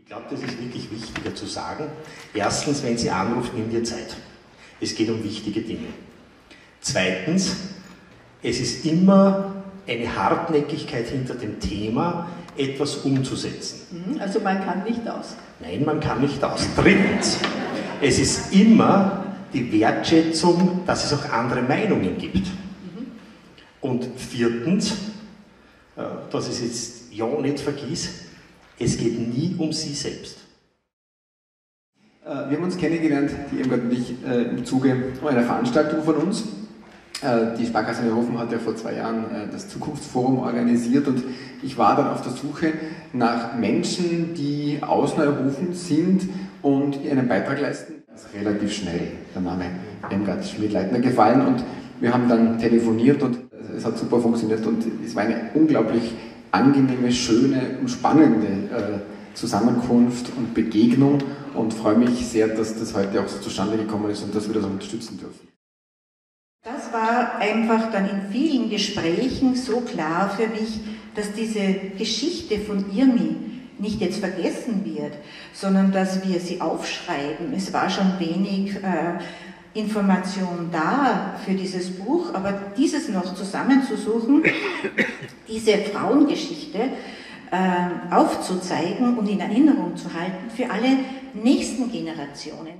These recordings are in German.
Ich glaube, das ist wirklich wichtiger zu sagen. Erstens, wenn sie anruft, nimm dir Zeit. Es geht um wichtige Dinge. Zweitens, es ist immer eine Hartnäckigkeit hinter dem Thema, etwas umzusetzen. Also man kann nicht aus. Nein, man kann nicht aus. Drittens, es ist immer die Wertschätzung, dass es auch andere Meinungen gibt. Und viertens, dass ich es jetzt ja nicht vergiss, es geht nie um sie selbst. Wir haben uns kennengelernt, die Irmgard und ich, im Zuge einer Veranstaltung von uns. Die Sparkasse Neuhofen hat ja vor 2 Jahren das Zukunftsforum organisiert und ich war dann auf der Suche nach Menschen, die aus Neuhofen sind und einen Beitrag leisten. Das ist relativ schnell der Name Irmgard Schmid-Leitner gefallen und wir haben dann telefoniert und es hat super funktioniert und es war eine unglaublich angenehme, schöne und spannende Zusammenkunft und Begegnung und freue mich sehr, dass das heute auch so zustande gekommen ist und dass wir das auch unterstützen dürfen. Das war einfach dann in vielen Gesprächen so klar für mich, dass diese Geschichte von Irmi nicht jetzt vergessen wird, sondern dass wir sie aufschreiben. Es war schon wenig Information da für dieses Buch, aber dieses noch zusammenzusuchen, diese Frauengeschichte aufzuzeigen und in Erinnerung zu halten für alle nächsten Generationen.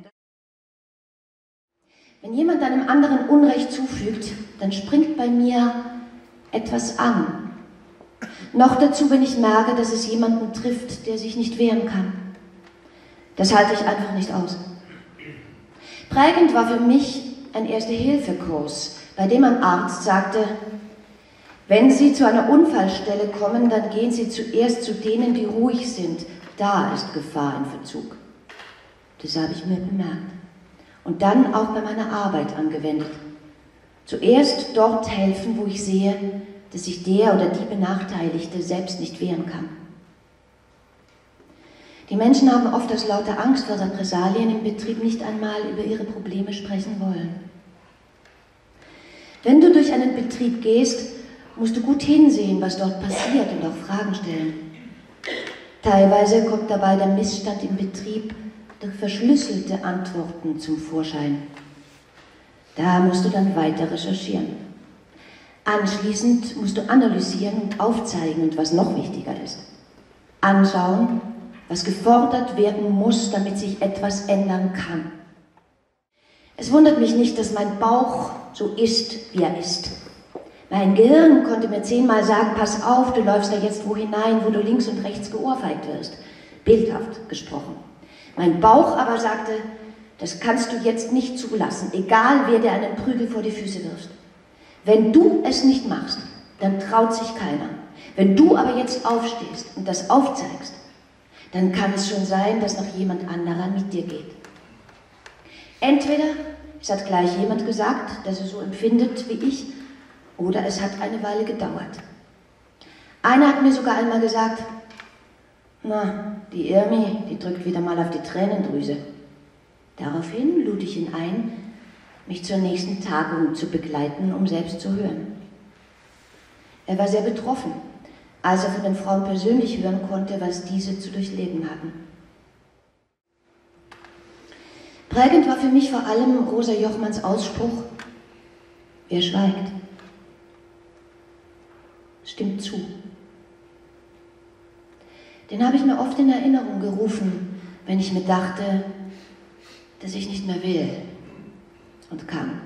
Wenn jemand einem anderen Unrecht zufügt, dann springt bei mir etwas an. Noch dazu, wenn ich merke, dass es jemanden trifft, der sich nicht wehren kann. Das halte ich einfach nicht aus. Prägend war für mich ein Erste-Hilfe-Kurs, bei dem ein Arzt sagte, wenn Sie zu einer Unfallstelle kommen, dann gehen Sie zuerst zu denen, die ruhig sind. Da ist Gefahr im Verzug. Das habe ich mir bemerkt. Und dann auch bei meiner Arbeit angewendet. Zuerst dort helfen, wo ich sehe, dass sich der oder die Benachteiligte selbst nicht wehren kann. Die Menschen haben oft aus lauter Angst vor Repressalien im Betrieb nicht einmal über ihre Probleme sprechen wollen. Wenn du durch einen Betrieb gehst, musst du gut hinsehen, was dort passiert und auch Fragen stellen. Teilweise kommt dabei der Missstand im Betrieb durch verschlüsselte Antworten zum Vorschein. Da musst du dann weiter recherchieren. Anschließend musst du analysieren und aufzeigen und was noch wichtiger ist, anschauen, was gefordert werden muss, damit sich etwas ändern kann. Es wundert mich nicht, dass mein Bauch so ist, wie er ist. Mein Gehirn konnte mir 10-mal sagen, pass auf, du läufst da jetzt wo hinein, wo du links und rechts geohrfeigt wirst. Bildhaft gesprochen. Mein Bauch aber sagte, das kannst du jetzt nicht zulassen, egal wer dir einen Prügel vor die Füße wirft. Wenn du es nicht machst, dann traut sich keiner. Wenn du aber jetzt aufstehst und das aufzeigst, dann kann es schon sein, dass noch jemand anderer mit dir geht. Entweder es hat gleich jemand gesagt, dass er so empfindet wie ich, oder es hat eine Weile gedauert. Einer hat mir sogar einmal gesagt, na, die Irmi, die drückt wieder mal auf die Tränendrüse. Daraufhin lud ich ihn ein, mich zur nächsten Tagung zu begleiten, um selbst zu hören. Er war sehr betroffen, als er von den Frauen persönlich hören konnte, was diese zu durchleben hatten. Prägend war für mich vor allem Rosa Jochmanns Ausspruch, wer schweigt, stimmt zu. Den habe ich mir oft in Erinnerung gerufen, wenn ich mir dachte, dass ich nicht mehr will und kann.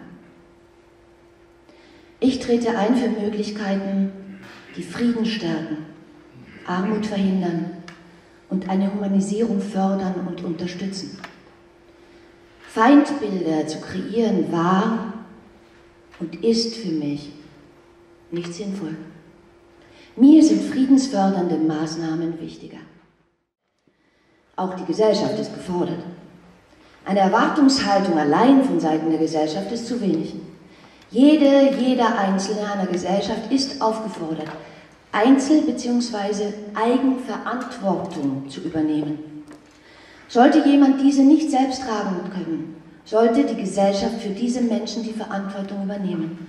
Ich trete ein für Möglichkeiten, die Frieden stärken, Armut verhindern und eine Humanisierung fördern und unterstützen. Feindbilder zu kreieren war und ist für mich nicht sinnvoll. Mir sind friedensfördernde Maßnahmen wichtiger. Auch die Gesellschaft ist gefordert. Eine Erwartungshaltung allein von Seiten der Gesellschaft ist zu wenig. Jeder Einzelne einer Gesellschaft ist aufgefordert, Einzel- bzw. Eigenverantwortung zu übernehmen. Sollte jemand diese nicht selbst tragen können, sollte die Gesellschaft für diese Menschen die Verantwortung übernehmen.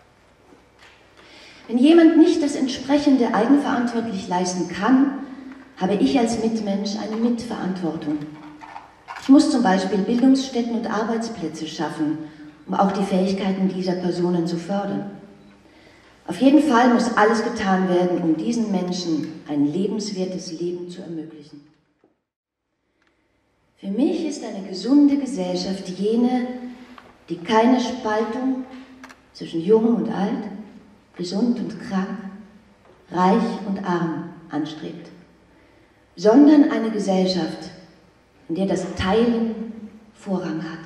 Wenn jemand nicht das entsprechende eigenverantwortlich leisten kann, habe ich als Mitmensch eine Mitverantwortung. Ich muss zum Beispiel Bildungsstätten und Arbeitsplätze schaffen, um auch die Fähigkeiten dieser Personen zu fördern. Auf jeden Fall muss alles getan werden, um diesen Menschen ein lebenswertes Leben zu ermöglichen. Für mich ist eine gesunde Gesellschaft jene, die keine Spaltung zwischen Jung und Alt, gesund und krank, reich und arm anstrebt, sondern eine Gesellschaft, in der das Teilen Vorrang hat.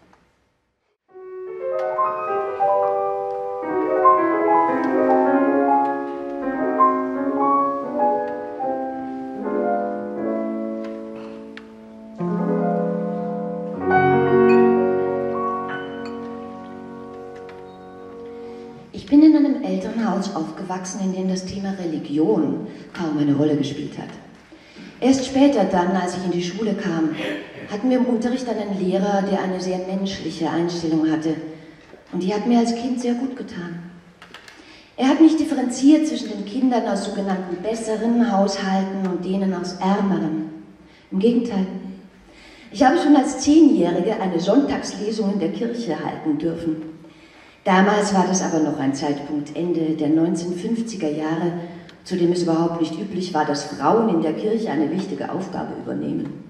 Ich bin in einem Elternhaus aufgewachsen, in dem das Thema Religion kaum eine Rolle gespielt hat. Erst später dann, als ich in die Schule kam, hatten wir im Unterricht einen Lehrer, der eine sehr menschliche Einstellung hatte. Und die hat mir als Kind sehr gut getan. Er hat nicht differenziert zwischen den Kindern aus sogenannten besseren Haushalten und denen aus ärmeren. Im Gegenteil. Ich habe schon als 10-Jährige eine Sonntagslesung in der Kirche halten dürfen. Damals war das aber noch ein Zeitpunkt Ende der 1950er Jahre, zu dem es überhaupt nicht üblich war, dass Frauen in der Kirche eine wichtige Aufgabe übernehmen.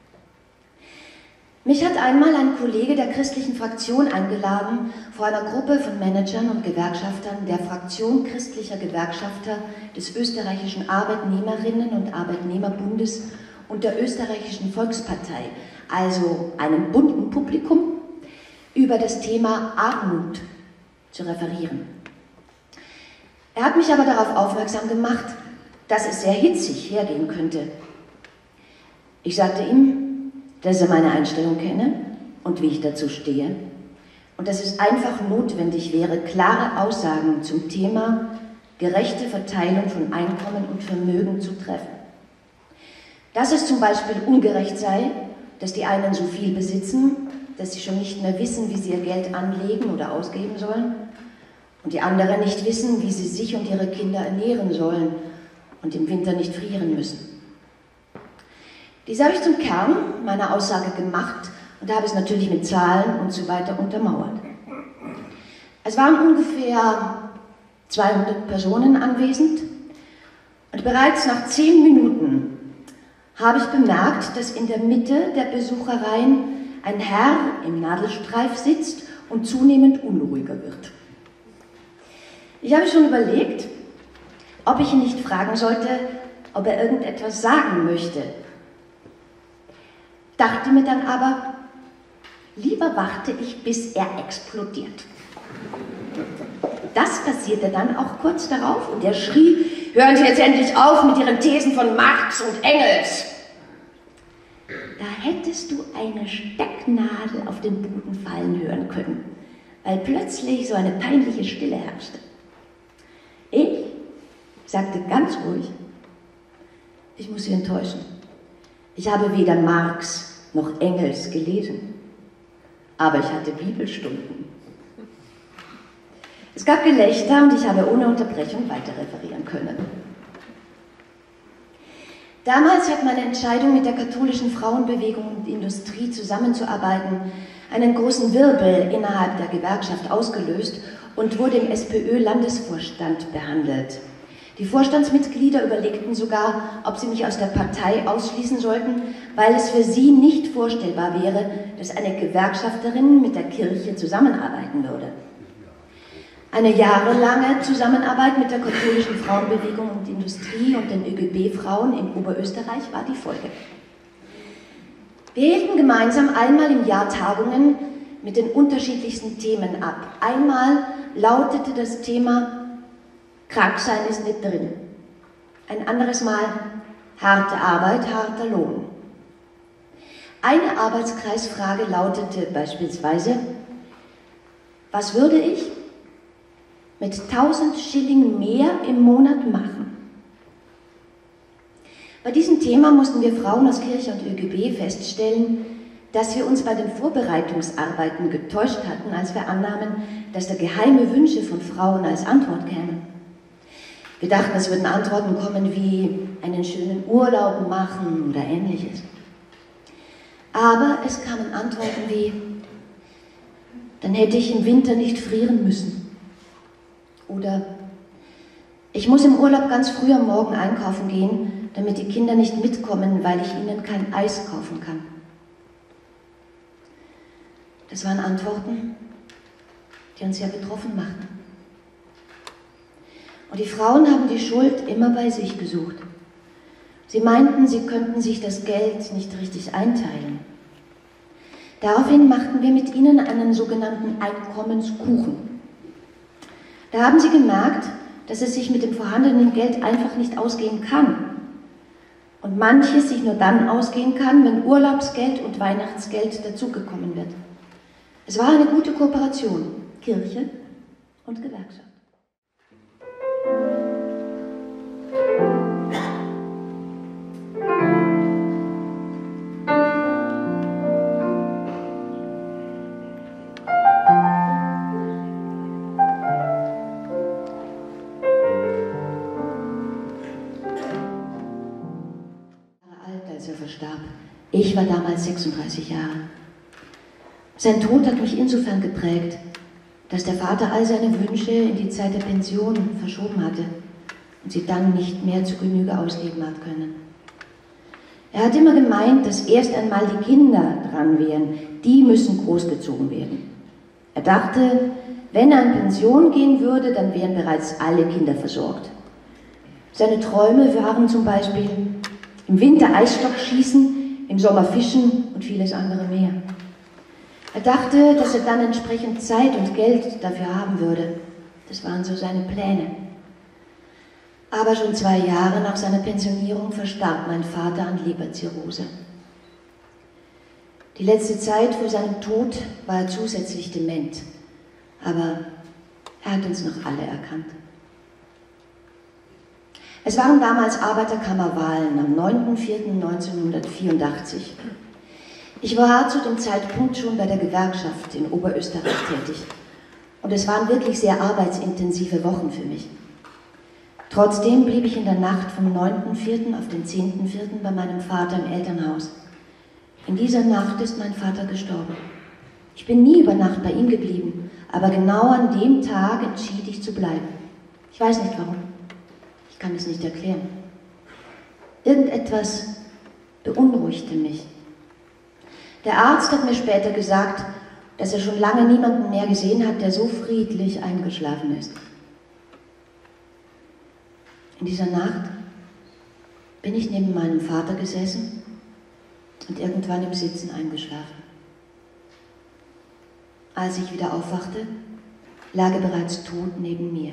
Mich hat einmal ein Kollege der christlichen Fraktion eingeladen, vor einer Gruppe von Managern und Gewerkschaftern der Fraktion christlicher Gewerkschafter des österreichischen Arbeitnehmerinnen- und Arbeitnehmerbundes und der österreichischen Volkspartei, also einem bunten Publikum, über das Thema Armut zu referieren. Er hat mich aber darauf aufmerksam gemacht, dass es sehr hitzig hergehen könnte. Ich sagte ihm, dass er meine Einstellung kenne und wie ich dazu stehe und dass es einfach notwendig wäre, klare Aussagen zum Thema gerechte Verteilung von Einkommen und Vermögen zu treffen. Dass es zum Beispiel ungerecht sei, dass die einen so viel besitzen, dass sie schon nicht mehr wissen, wie sie ihr Geld anlegen oder ausgeben sollen und die anderen nicht wissen, wie sie sich und ihre Kinder ernähren sollen und im Winter nicht frieren müssen. Dies habe ich zum Kern meiner Aussage gemacht und habe es natürlich mit Zahlen und so weiter untermauert. Es waren ungefähr 200 Personen anwesend und bereits nach 10 Minuten habe ich bemerkt, dass in der Mitte der Besuchereien ein Herr im Nadelstreif sitzt und zunehmend unruhiger wird. Ich habe schon überlegt, ob ich ihn nicht fragen sollte, ob er irgendetwas sagen möchte. Dachte mir dann aber, lieber warte ich, bis er explodiert. Das passierte dann auch kurz darauf und er schrie, hören Sie jetzt endlich auf mit Ihren Thesen von Marx und Engels. Da hättest du eine Stecknadel auf den Boden fallen hören können, weil plötzlich so eine peinliche Stille herrschte. Ich sagte ganz ruhig, ich muss Sie enttäuschen. Ich habe weder Marx noch Engels gelesen, aber ich hatte Bibelstunden. Es gab Gelächter und ich habe ohne Unterbrechung weiter referieren können. Damals hat meine Entscheidung, mit der katholischen Frauenbewegung und Industrie zusammenzuarbeiten, einen großen Wirbel innerhalb der Gewerkschaft ausgelöst und wurde im SPÖ-Landesvorstand behandelt. Die Vorstandsmitglieder überlegten sogar, ob sie mich aus der Partei ausschließen sollten, weil es für sie nicht vorstellbar wäre, dass eine Gewerkschafterin mit der Kirche zusammenarbeiten würde. Eine jahrelange Zusammenarbeit mit der katholischen Frauenbewegung und Industrie und den ÖGB-Frauen in Oberösterreich war die Folge. Wir hielten gemeinsam einmal im Jahr Tagungen mit den unterschiedlichsten Themen ab. Einmal lautete das Thema Krank sein ist nicht drin. Ein anderes Mal harte Arbeit, harter Lohn. Eine Arbeitskreisfrage lautete beispielsweise, was würde ich mit 1000 Schilling mehr im Monat machen? Bei diesem Thema mussten wir Frauen aus Kirche und ÖGB feststellen, dass wir uns bei den Vorbereitungsarbeiten getäuscht hatten, als wir annahmen, dass da geheime Wünsche von Frauen als Antwort kämen. Wir dachten, es würden Antworten kommen wie einen schönen Urlaub machen oder Ähnliches. Aber es kamen Antworten wie: Dann hätte ich im Winter nicht frieren müssen. Oder: Ich muss im Urlaub ganz früh am Morgen einkaufen gehen, damit die Kinder nicht mitkommen, weil ich ihnen kein Eis kaufen kann. Das waren Antworten, die uns sehr betroffen machten. Und die Frauen haben die Schuld immer bei sich gesucht. Sie meinten, sie könnten sich das Geld nicht richtig einteilen. Daraufhin machten wir mit ihnen einen sogenannten Einkommenskuchen. Da haben sie gemerkt, dass es sich mit dem vorhandenen Geld einfach nicht ausgehen kann. Und manches sich nur dann ausgehen kann, wenn Urlaubsgeld und Weihnachtsgeld dazugekommen wird. Es war eine gute Kooperation, Kirche und Gewerkschaft. Als er verstarb. Ich war damals 36 Jahre. Sein Tod hat mich insofern geprägt, dass der Vater all seine Wünsche in die Zeit der Pension verschoben hatte und sie dann nicht mehr zu Genüge ausleben hat können. Er hat immer gemeint, dass erst einmal die Kinder dran wären, die müssen großgezogen werden. Er dachte, wenn er in Pension gehen würde, dann wären bereits alle Kinder versorgt. Seine Träume waren zum Beispiel im Winter Eisstock schießen, im Sommer fischen und vieles andere mehr. Er dachte, dass er dann entsprechend Zeit und Geld dafür haben würde. Das waren so seine Pläne. Aber schon 2 Jahre nach seiner Pensionierung verstarb mein Vater an Leberzirrhose. Die letzte Zeit vor seinem Tod war er zusätzlich dement. Aber er hat uns noch alle erkannt. Es waren damals Arbeiterkammerwahlen am 9.4.1984. Ich war zu dem Zeitpunkt schon bei der Gewerkschaft in Oberösterreich tätig. Und es waren wirklich sehr arbeitsintensive Wochen für mich. Trotzdem blieb ich in der Nacht vom 9.4. auf den 10.4. bei meinem Vater im Elternhaus. In dieser Nacht ist mein Vater gestorben. Ich bin nie über Nacht bei ihm geblieben, aber genau an dem Tag entschied ich zu bleiben. Ich weiß nicht warum. Ich kann es nicht erklären. Irgendetwas beunruhigte mich. Der Arzt hat mir später gesagt, dass er schon lange niemanden mehr gesehen hat, der so friedlich eingeschlafen ist. In dieser Nacht bin ich neben meinem Vater gesessen und irgendwann im Sitzen eingeschlafen. Als ich wieder aufwachte, lag er bereits tot neben mir.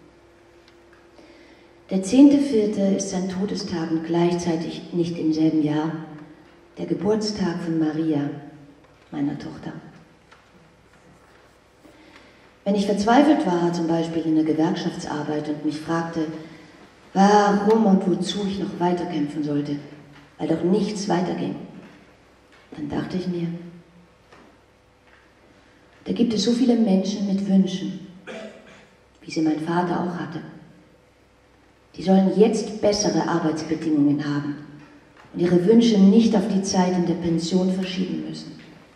Der 10.4. ist sein Todestag und gleichzeitig nicht im selben Jahr der Geburtstag von Maria, meiner Tochter. Wenn ich verzweifelt war, zum Beispiel in der Gewerkschaftsarbeit und mich fragte, warum und wozu ich noch weiterkämpfen sollte, weil doch nichts weiterging, dann dachte ich mir, da gibt es so viele Menschen mit Wünschen, wie sie mein Vater auch hatte. Die sollen jetzt bessere Arbeitsbedingungen haben und ihre Wünsche nicht auf die Zeit in der Pension verschieben müssen.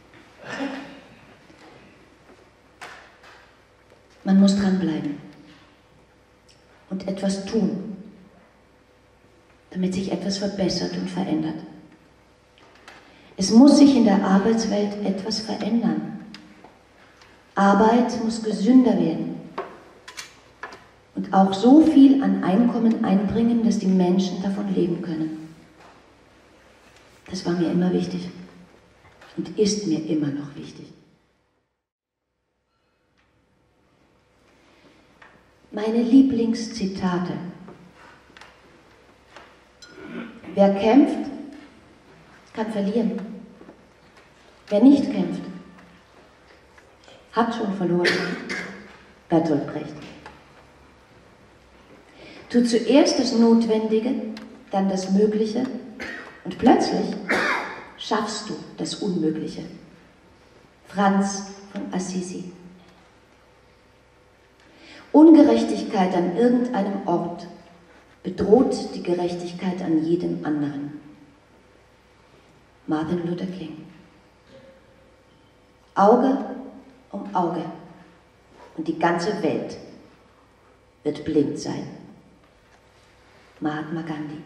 Man muss dranbleiben und etwas tun, damit sich etwas verbessert und verändert. Es muss sich in der Arbeitswelt etwas verändern. Arbeit muss gesünder werden und auch so viel an Einkommen einbringen, dass die Menschen davon leben können. Das war mir immer wichtig und ist mir immer noch wichtig. Meine Lieblingszitate. Wer kämpft, kann verlieren. Wer nicht kämpft, hat schon verloren. Bertolt Brecht. Tu zuerst das Notwendige, dann das Mögliche und plötzlich schaffst du das Unmögliche. Franz von Assisi. Ungerechtigkeit an irgendeinem Ort bedroht die Gerechtigkeit an jedem anderen. Martin Luther King. Auge um Auge und die ganze Welt wird blind sein. Mahatma Gandhi.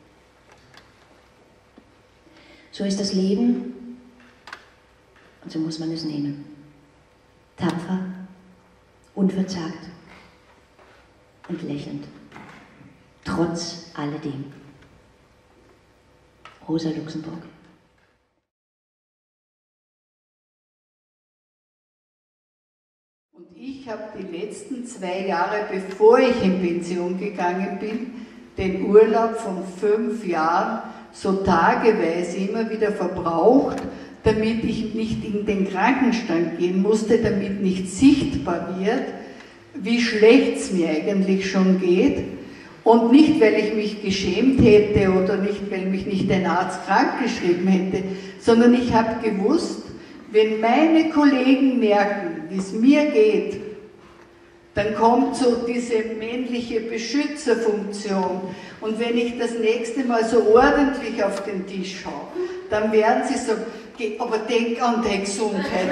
So ist das Leben und so muss man es nehmen. Tapfer, unverzagt und lächelnd. Trotz alledem. Rosa Luxemburg. Und ich habe die letzten 2 Jahre, bevor ich in Pension gegangen bin, den Urlaub von 5 Jahren so tageweise immer wieder verbraucht, damit ich nicht in den Krankenstand gehen musste, damit nicht sichtbar wird, wie schlecht es mir eigentlich schon geht. Und nicht, weil ich mich geschämt hätte oder nicht, weil mich nicht ein Arzt krankgeschrieben hätte, sondern ich habe gewusst, wenn meine Kollegen merken, wie es mir geht, dann kommt so diese männliche Beschützerfunktion. Und wenn ich das nächste Mal so ordentlich auf den Tisch schaue, dann werden sie sagen, aber denk an die Gesundheit.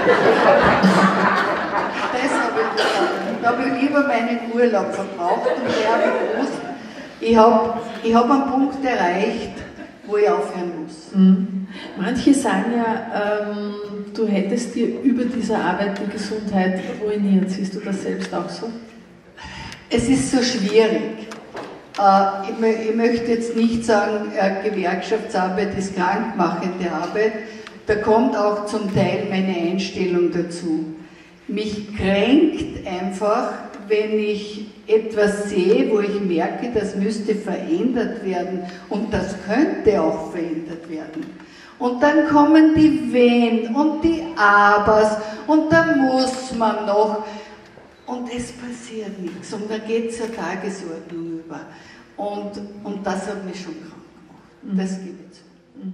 Das habe ich gesagt. Da habe ich lieber meinen Urlaub verbraucht und ich habe gewusst, ich habe einen Punkt erreicht, wo ich aufhören muss. Mhm. Manche sagen ja, du hättest dir über diese Arbeit die Gesundheit ruiniert. Siehst du das selbst auch so? Es ist so schwierig. Ich möchte jetzt nicht sagen, Gewerkschaftsarbeit ist krankmachende Arbeit. Da kommt auch zum Teil meine Einstellung dazu. Mich kränkt einfach, wenn ich etwas sehe, wo ich merke, das müsste verändert werden und das könnte auch verändert werden. Und dann kommen die Wenn und die Abers und da muss man noch und es passiert nichts und da geht es zur Tagesordnung über. Und das hat mich schon krank gemacht, das gebe ich zu.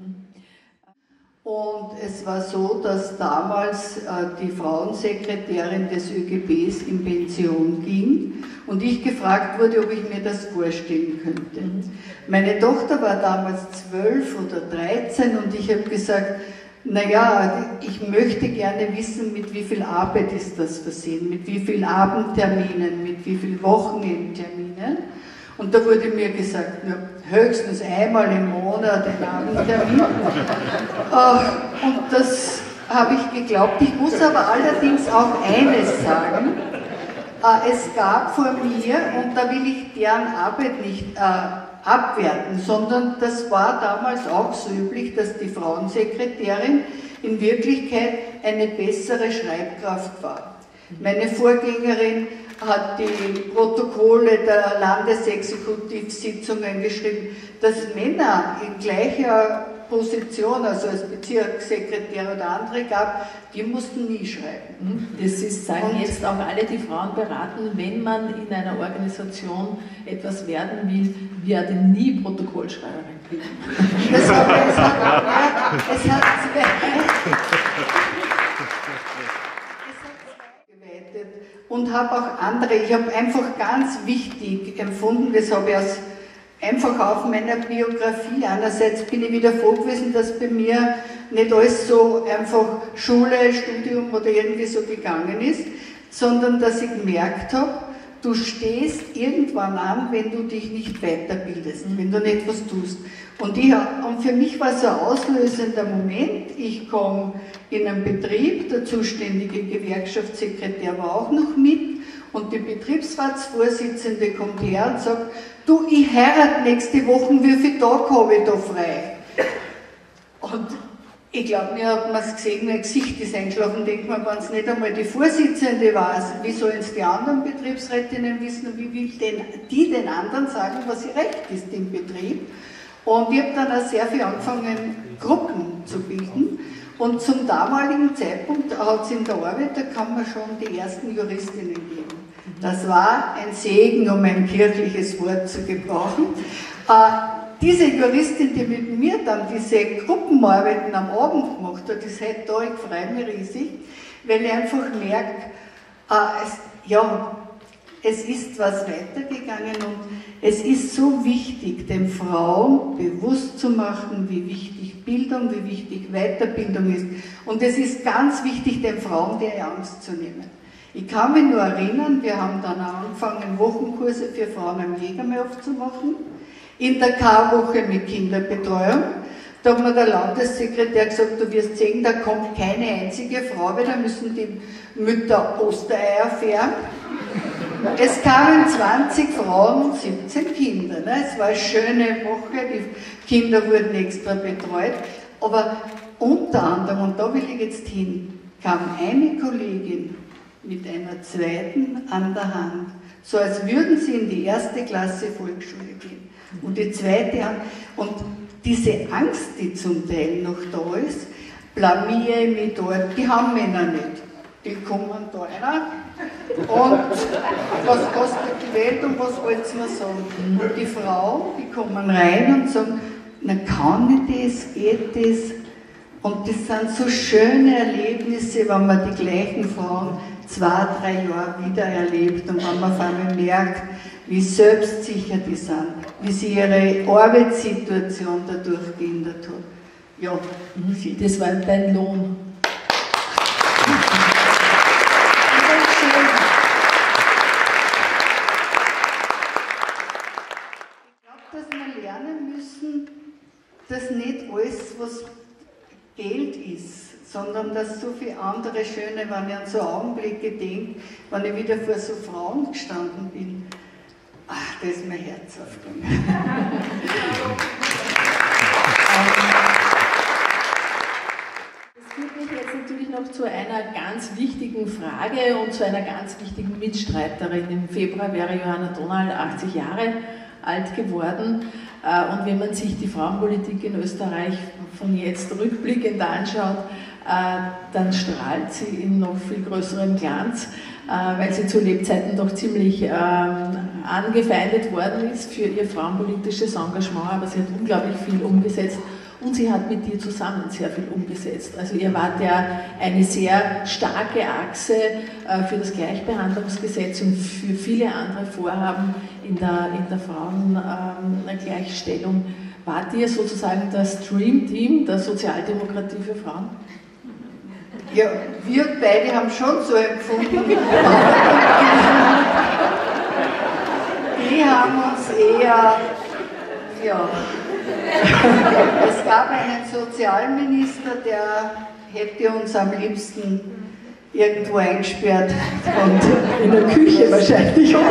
Und es war so, dass damals die Frauensekretärin des ÖGBs in Pension ging und ich gefragt wurde, ob ich mir das vorstellen könnte. Meine Tochter war damals 12 oder 13 und ich habe gesagt, naja, ich möchte gerne wissen, mit wie viel Arbeit ist das versehen, mit wie vielen Abendterminen, mit wie vielen Wochenendterminen. Und da wurde mir gesagt, na, höchstens einmal im Monat ein Abendtermin. Und das habe ich geglaubt. Ich muss aber allerdings auch eines sagen. Es gab vor mir, und da will ich deren Arbeit nicht abwerten, sondern das war damals auch so üblich, dass die Frauensekretärin in Wirklichkeit eine bessere Schreibkraft war. Meine Vorgängerin hat die Protokolle der Landesexekutivsitzungen geschrieben, dass Männer in gleicher Position, also als Bezirkssekretär oder andere gab, die mussten nie schreiben. Das ist, sagen jetzt auch alle, die Frauen beraten, wenn man in einer Organisation etwas werden will, werde nie Protokollschreiberin. Es hat und habe auch andere, ich habe einfach ganz wichtig empfunden, das habe ich einfach auf meiner Biografie. Einerseits bin ich wieder froh gewesen, dass bei mir nicht alles so einfach Schule, Studium oder irgendwie so gegangen ist, sondern dass ich gemerkt habe, du stehst irgendwann an, wenn du dich nicht weiterbildest, wenn du nicht was tust. Und für mich war es ein auslösender Moment. Ich komme in einen Betrieb, der zuständige Gewerkschaftssekretär war auch noch mit und die Betriebsratsvorsitzende kommt her und sagt, du, ich heirate nächste Woche, wie viele Tage habe ich da frei? Und ich glaube, mir hat man es gesehen, mein Gesicht ist eingeschlafen, denkt man, wenn es nicht einmal die Vorsitzende weiß, wie sollen es die anderen Betriebsrätinnen wissen und wie will die den anderen sagen, was ihr Recht ist im Betrieb? Und ich habe dann auch sehr viel angefangen, Gruppen zu bilden. Und zum damaligen Zeitpunkt hat es in der Arbeiterkammer schon die ersten Juristinnen gegeben. Das war ein Segen, um ein kirchliches Wort zu gebrauchen. Diese Juristin, die mit mir dann diese Gruppenarbeiten am Abend gemacht hat, ist heute da, ich freue mich riesig, weil ich einfach merke, es ist was weitergegangen und es ist so wichtig, den Frauen bewusst zu machen, wie wichtig Bildung, wie wichtig Weiterbildung ist. Und es ist ganz wichtig, den Frauen die Angst zu nehmen. Ich kann mich nur erinnern, wir haben dann angefangen, Wochenkurse für Frauen am Jägermeer zu machen, in der K-Woche mit Kinderbetreuung. Da hat mir der Landessekretär gesagt, du wirst sehen, da kommt keine einzige Frau, weil da müssen die Mütter Ostereier färben. Es kamen 20 Frauen und 17 Kinder. Ne? Es war eine schöne Woche, die Kinder wurden extra betreut. Aber unter anderem, und da will ich jetzt hin, kam eine Kollegin mit einer zweiten an der Hand, so als würden sie in die 1. Klasse Volksschule gehen. Und die zweite Hand. Und diese Angst, die zum Teil noch da ist, blamiere ich mich dort, die haben Männer nicht. Die kommen da rein und was kostet die Welt und was wollt ihr mir sagen? Und die Frauen, die kommen rein und sagen, na kann ich das, geht das? Und das sind so schöne Erlebnisse, wenn man die gleichen Frauen 2, 3 Jahre wieder erlebt und wenn man auf einmal merkt, wie selbstsicher die sind, wie sie ihre Arbeitssituation dadurch geändert hat. Ja, das war dein Lohn. Ich glaube, dass wir lernen müssen, dass nicht alles, was Geld ist, sondern dass so viele andere schöne, wenn ich an so Augenblicke denke, wenn ich wieder vor so Frauen gestanden bin, ach, da ist mein Herz aufgegangen. Das führt mich jetzt natürlich noch zu einer ganz wichtigen Frage und zu einer ganz wichtigen Mitstreiterin. Im Februar wäre Johanna Donald 80 Jahre alt geworden. Und wenn man sich die Frauenpolitik in Österreich von jetzt rückblickend anschaut, dann strahlt sie in noch viel größerem Glanz, weil sie zu Lebzeiten doch ziemlich angefeindet worden ist für ihr frauenpolitisches Engagement, aber sie hat unglaublich viel umgesetzt und sie hat mit dir zusammen sehr viel umgesetzt. Also ihr wart ja eine sehr starke Achse für das Gleichbehandlungsgesetz und für viele andere Vorhaben in der Frauengleichstellung. Wart ihr sozusagen das Dream-Team der Sozialdemokratie für Frauen? Ja, wir beide haben schon so empfunden. Die haben uns eher, ja, es gab einen Sozialminister, der hätte uns am liebsten irgendwo eingesperrt. Und in der Küche wahrscheinlich, oder?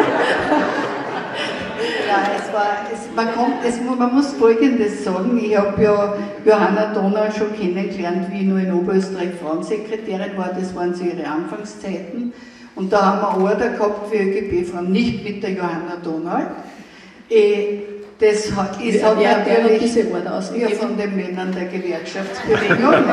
Ja, man muss Folgendes sagen, ich habe ja Johanna Donald schon kennengelernt, wie ich nur in Oberösterreich Frauensekretärin war, das waren so ihre Anfangszeiten. Und da haben wir Order gehabt für ÖGB-Frauen, nicht mit der Johanna Donald. Das ist natürlich diese Order ausgegeben? von den Männern der Gewerkschaftsbewegung.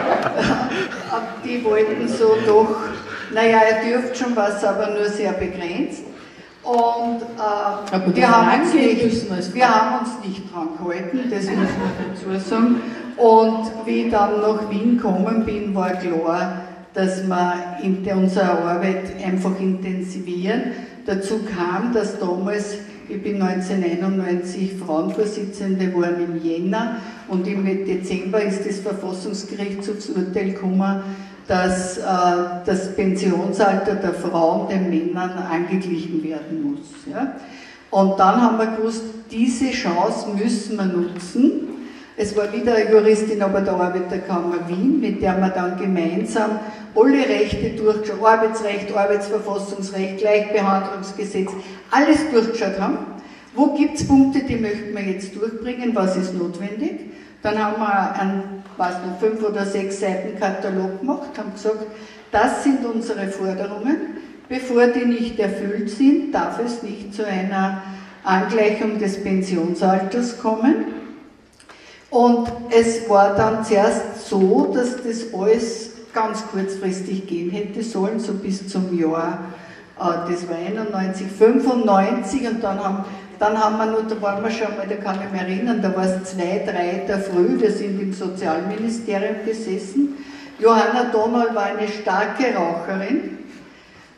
Die wollten so doch, naja, er dürft schon was, aber nur sehr begrenzt. Und wir haben uns nicht dran gehalten, das muss man dazu sagen. Und wie ich dann nach Wien gekommen bin, war klar, dass wir unsere Arbeit einfach intensivieren. Dazu kam, dass damals, ich bin 1991 Frauenvorsitzende geworden im Jänner und im Dezember ist das Verfassungsgerichtshofsurteil gekommen, dass das Pensionsalter der Frauen den Männern angeglichen werden muss. Ja? Und dann haben wir gewusst, diese Chance müssen wir nutzen. Es war wieder eine Juristin aber der Arbeiterkammer Wien, mit der wir dann gemeinsam alle Rechte durchgeschaut, Arbeitsrecht, Arbeitsverfassungsrecht, Gleichbehandlungsgesetz, alles durchgeschaut haben. Wo gibt es Punkte, die möchten wir jetzt durchbringen, was ist notwendig? Dann haben wir einen 5 oder 6 Seiten Katalog gemacht, haben gesagt, das sind unsere Forderungen. Bevor die nicht erfüllt sind, darf es nicht zu einer Angleichung des Pensionsalters kommen. Und es war dann zuerst so, dass das alles ganz kurzfristig gehen hätte sollen, so bis zum Jahr, das war 91, 95 und dann haben wir nur, da waren wir schon mal, da kann ich mich erinnern, da war es 2, 3 der Früh, wir sind im Sozialministerium gesessen. Johanna Donald war eine starke Raucherin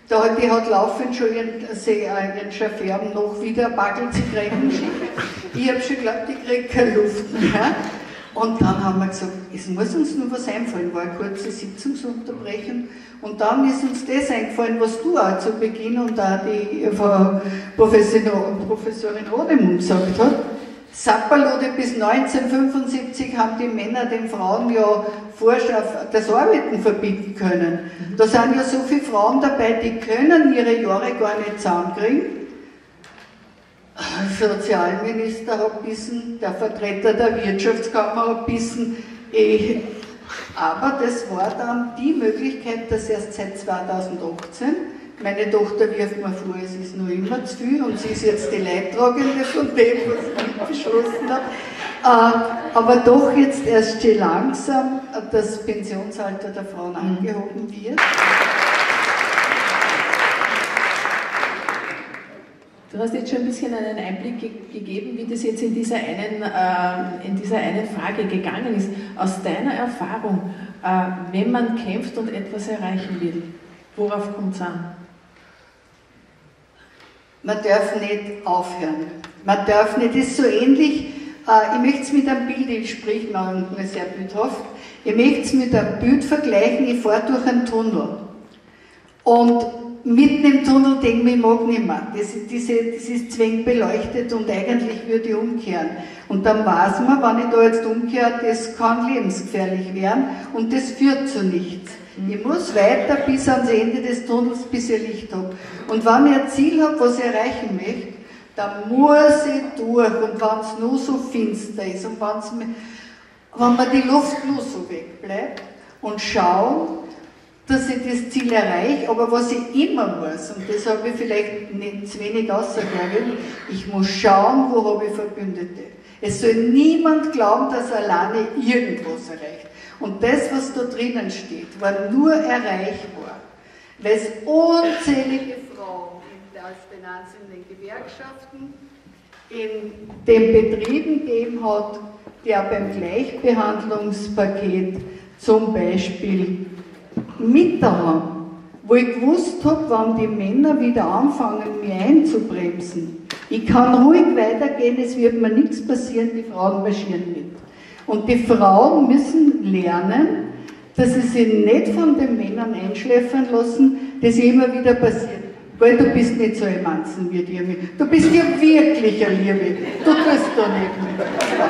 Die hat laufend schon ihren Chauffeur noch wieder ein Backel Zigaretten geschickt. Ich habe schon geglaubt, die kriegt keine Luft mehr. Und dann haben wir gesagt, es muss uns nur was einfallen, war eine kurze Sitzungsunterbrechung. Und dann ist uns das eingefallen, was du auch zu Beginn und auch die Frau Professorin Rodemund gesagt hat. Sapperlode bis 1975 haben die Männer den Frauen ja das Arbeiten verbieten können. Da sind ja so viele Frauen dabei, die können ihre Jahre gar nicht zusammenkriegen. Der Sozialminister hat bissen, der Vertreter der Wirtschaftskammer hat bissen. Aber das war dann die Möglichkeit, dass erst seit 2018, meine Tochter wirft mir vor, es ist noch immer zu viel und sie ist jetzt die Leidtragende von dem, was ich beschlossen habe, aber doch jetzt erst schon langsam das Pensionsalter der Frauen angehoben wird. Du hast jetzt schon ein bisschen einen Einblick gegeben, wie das jetzt in dieser einen Frage gegangen ist. Aus deiner Erfahrung, wenn man kämpft und etwas erreichen will, worauf kommt es an? Man darf nicht aufhören. Man darf nicht, das ist so ähnlich, ich möchte es mit einem Bild, ich sprich manchmal sehr bildhaft, ich möchte es mit einem Bild vergleichen, ich fahre durch einen Tunnel. Und mitten im Tunnel denke ich mir, ich mag nicht mehr. Das ist zwingend beleuchtet und eigentlich würde ich umkehren. Und dann weiß man, wenn ich da jetzt umkehre, das kann lebensgefährlich werden und das führt zu nichts. Ich muss weiter bis ans Ende des Tunnels, bis ich Licht habe. Und wenn ich ein Ziel habe, was ich erreichen möchte, dann muss ich durch. Und wenn es nur so finster ist und wenn mir die Luft nur so wegbleibt und schauen, dass ich das Ziel erreiche, aber was ich immer muss, und das habe ich vielleicht nicht zu wenig ausgesagt, ich muss schauen, wo habe ich Verbündete. Es soll niemand glauben, dass er alleine irgendwas erreicht. Und das, was da drinnen steht, war nur erreichbar, weil es unzählige Frauen aus den einzelnen Gewerkschaften in den Betrieben gegeben hat, die auch beim Gleichbehandlungspaket zum Beispiel mit da haben, wo ich gewusst habe, wann die Männer wieder anfangen, mich einzubremsen. Ich kann ruhig weitergehen, es wird mir nichts passieren, die Frauen marschieren mit. Und die Frauen müssen lernen, dass sie sich nicht von den Männern einschläfern lassen, das immer wieder passiert. Weil du bist nicht so ein Manzen wie dir. Du bist ja wirklich ein Liebe. Du tust da nicht mit.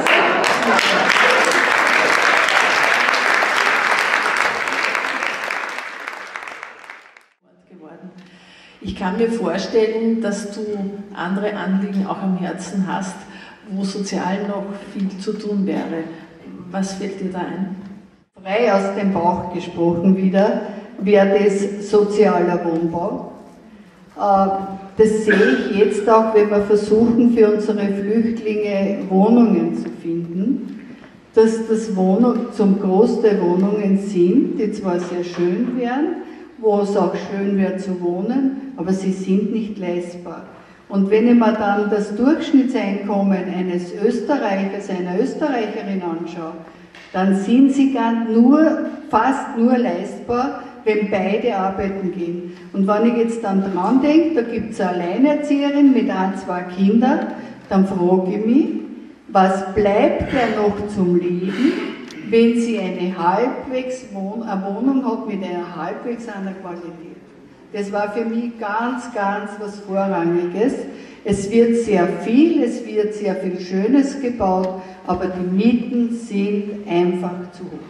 Ich kann mir vorstellen, dass du andere Anliegen auch am Herzen hast, wo sozial noch viel zu tun wäre. Was fällt dir da ein? Frei aus dem Bauch gesprochen wieder, wäre das sozialer Wohnbau. Das sehe ich jetzt auch, wenn wir versuchen, für unsere Flüchtlinge Wohnungen zu finden, dass das zum Großteil Wohnungen sind, die zwar sehr schön wären, wo es auch schön wäre zu wohnen, aber sie sind nicht leistbar. Und wenn ich mir dann das Durchschnittseinkommen eines Österreichers, einer Österreicherin anschaue, dann sind sie fast nur leistbar, wenn beide arbeiten gehen. Und wenn ich jetzt dann dran denke, da gibt es eine Alleinerzieherin mit 2 Kindern, dann frage ich mich, was bleibt ja noch zum Leben, wenn sie eine Wohnung hat mit einer halbwegs einer Qualität. Das war für mich ganz, ganz was Vorrangiges. Es wird sehr viel Schönes gebaut, aber die Mieten sind einfach zu hoch.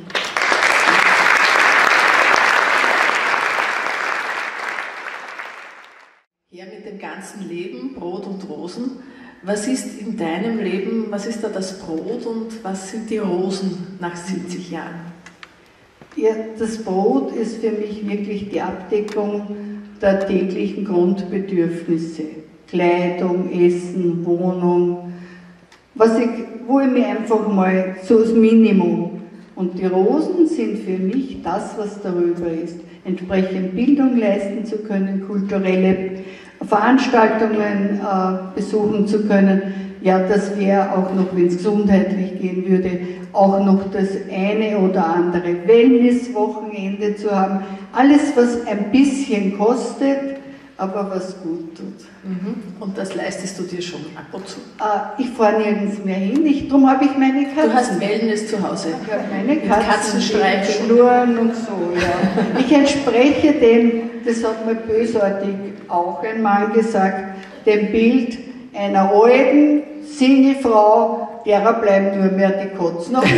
Ja, mit dem ganzen Leben, Brot und Rosen. Was ist in deinem Leben, was ist da das Brot und was sind die Rosen nach 70 Jahren? Ja, das Brot ist für mich wirklich die Abdeckung der täglichen Grundbedürfnisse. Kleidung, Essen, Wohnung, wo ich mir einfach mal so das Minimum. Und die Rosen sind für mich das, was darüber ist. Entsprechend Bildung leisten zu können, kulturelle Veranstaltungen besuchen zu können, ja, das wäre auch noch, wenn es gesundheitlich gehen würde, auch noch das eine oder andere Wellnesswochenende zu haben. Alles, was ein bisschen kostet, aber was gut tut. Und das leistest du dir schon ab und zu? Ich fahre nirgends mehr hin, darum habe ich meine Katzen. Du hast Wellness zu Hause? Ich habe meine Katzen, Katzenstreichen, Schnurren und so, ja. Ich entspreche dem, das hat mir bösartig auch ein Mann gesagt, dem Bild einer alten Singlefrau, derer bleiben nur mehr die Kotzen auf.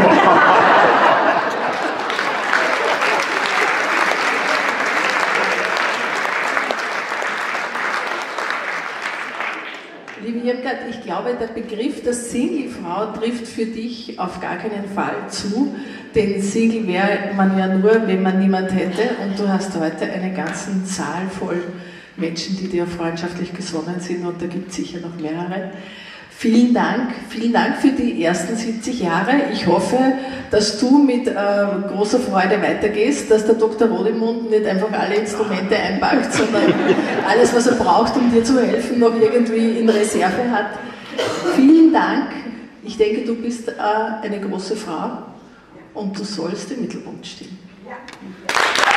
Liebe Irmgard, ich glaube, der Begriff der Singlefrau trifft für dich auf gar keinen Fall zu, denn Single wäre man ja nur, wenn man niemand hätte, und du hast heute einen ganzen Saal voll Menschen, die dir freundschaftlich gesonnen sind, und da gibt es sicher noch mehrere. Vielen Dank für die ersten 70 Jahre. Ich hoffe, dass du mit großer Freude weitergehst, dass der Dr. Rodemund nicht einfach alle Instrumente einpackt, sondern alles, was er braucht, um dir zu helfen, noch irgendwie in Reserve hat. Vielen Dank. Ich denke, du bist eine große Frau und du sollst im Mittelpunkt stehen. Ja.